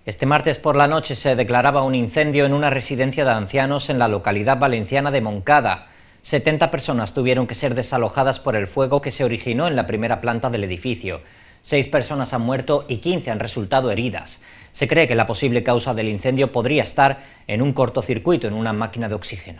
Este martes por la noche se declaraba un incendio en una residencia de ancianos en la localidad valenciana de Moncada. 70 personas tuvieron que ser desalojadas por el fuego que se originó en la primera planta del edificio. 6 personas han muerto y 15 han resultado heridas. Se cree que la posible causa del incendio podría estar en un cortocircuito en una máquina de oxígeno.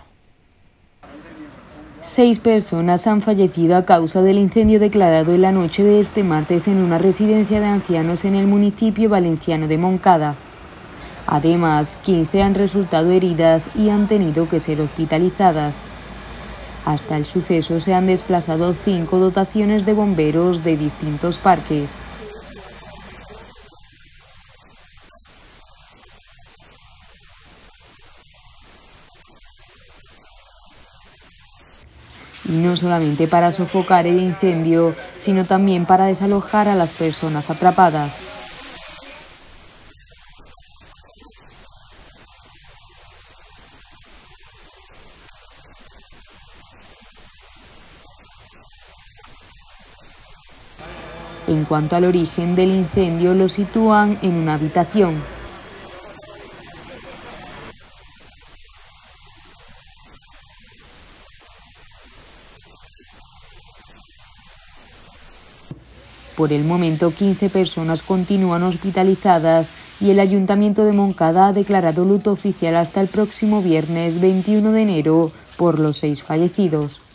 6 personas han fallecido a causa del incendio declarado en la noche de este martes en una residencia de ancianos en el municipio valenciano de Moncada. Además, 15 han resultado heridas y han tenido que ser hospitalizadas. Hasta el suceso se han desplazado 5 dotaciones de bomberos de distintos parques. Y no solamente para sofocar el incendio, sino también para desalojar a las personas atrapadas. En cuanto al origen del incendio, lo sitúan en una habitación. Por el momento, 15 personas continúan hospitalizadas y el Ayuntamiento de Moncada ha declarado luto oficial hasta el próximo viernes 21 de enero por los 6 fallecidos.